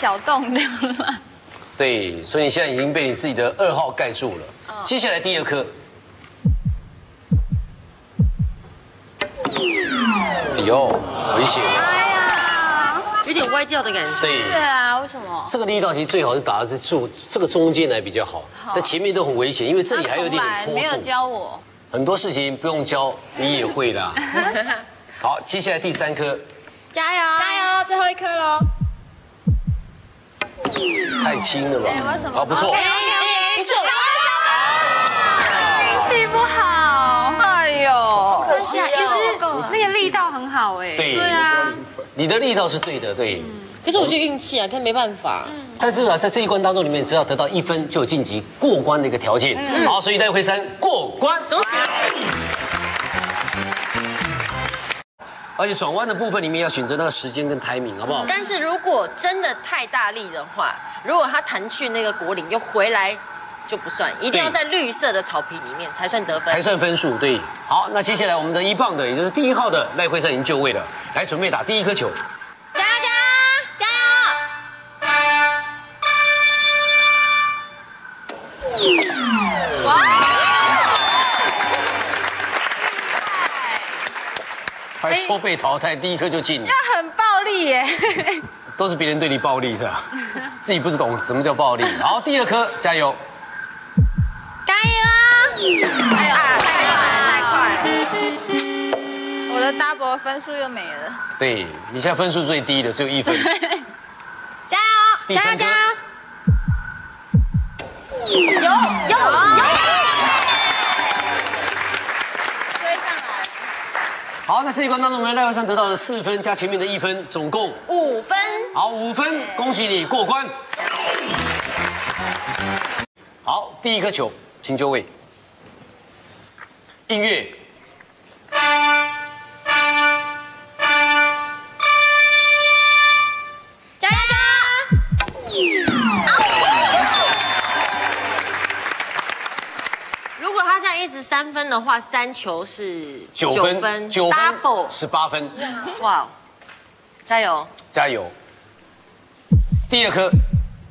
小洞的了。 对，所以你现在已经被你自己的2号盖住了。接下来第2颗。哎呦，危险！ 哎呀，有点歪掉的感觉。 对。 对啊，为什么？ 这个力道其实最好是打在这个中间来比较好，在前面都很危险，因为这里还有一点点坡度。 没有教我。 很多事情不用教，你也会啦。好，接下来第3颗。 加油！ 加油，最后1颗喽。 太轻了吧？ 为什么？ 好，不错。 运气不好。哎呦，可惜其实那个力道很好哎。 对啊，你的力道是对的，对。 可是我觉得运气啊，但没办法。 但是啊，在这一关当中里面，只要得到1分，就有晋级过关的一个条件。好，所以赖慧珊过关， 恭喜！ 而且转弯的部分里面要选择那个时间跟 timing， 好不好？ 但是如果真的太大力的话，如果他弹去那个果岭又回来，就不算，一定要在绿色的草皮里面才算得分， 才算分数。对，好，那接下来我们的1棒的，也就是第1号的赖慧珊已经就位了，来准备打第1颗球。 加油加油加油！哇！ 还说被淘汰，第1颗就进了， 那很暴力耶。 都是别人对你暴力是吧？自己不懂什么叫暴力。好，第2颗，加油！ 加油！哎呦，太快了！我的 double 分数又没了。 对你现在分数最低的只有1分。 加油！加油！加油！有！追上来。 好，在这一关当中，我们赖慧珊得到了4分加前面的1分，总共 5分。 好，5分，恭喜你过关。好，第1颗球，请就位。音乐。 加油！ 如果他这样一直3分的话，3球是 9分 ，double 18分。 哇，加油！ 加油！第2颗。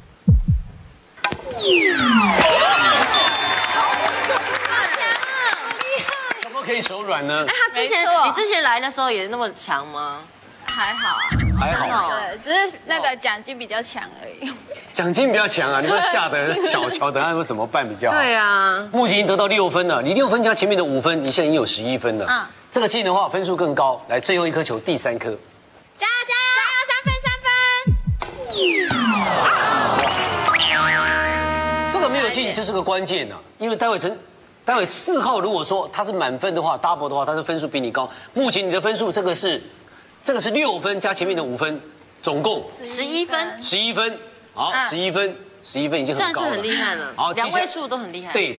怎么可以手软呢？ 哎，你之前来的时候也那么强吗？ 还好啊， 还好， 对，只是那个奖金比较强而已。 奖金比较强啊，你们吓得小乔，等下会怎么办比较好？ 对啊， 目前已经得到6分了，你6分加前面的5分，你现在已经有11分了。这个进的话分数更高。来，最后1颗球，第3颗。 加油加油！3分。 这个没有进就是个关键啊，因为待会4号如果说他是满分的话 ，double 的话，他是分数比你高。目前你的分数这个是6分加前面的5分，总共 11分。 11分。好，11分已经很高了， 算是很厉害了。好，2位数都很厉害。 对。